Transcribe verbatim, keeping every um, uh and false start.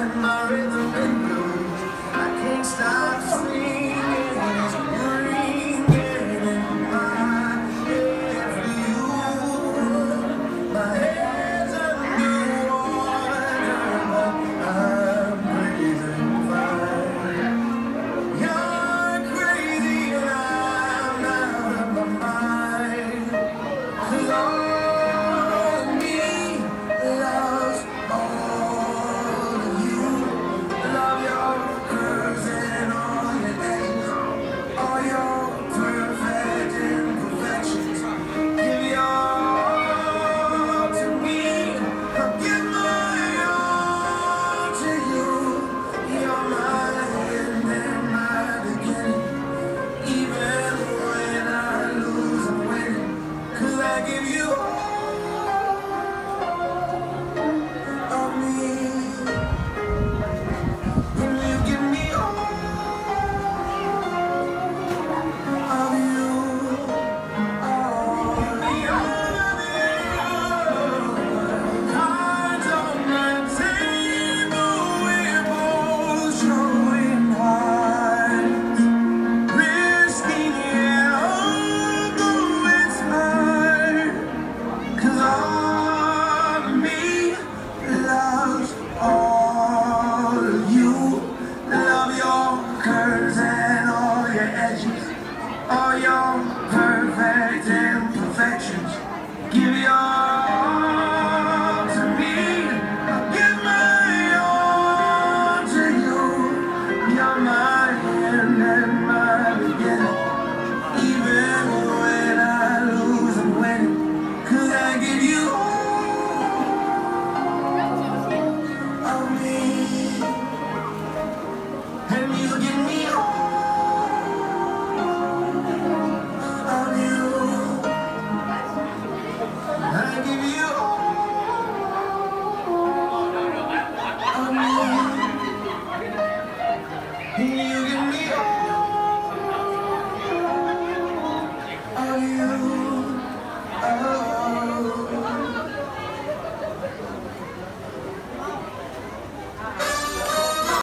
all your perfect imperfections. Give your all to me, I'll give my all to you. You're my end and my beginning. Even when I lose, I'm winning, 'cause I give you all of me, and you give me all. I give you all of me, and you give me all.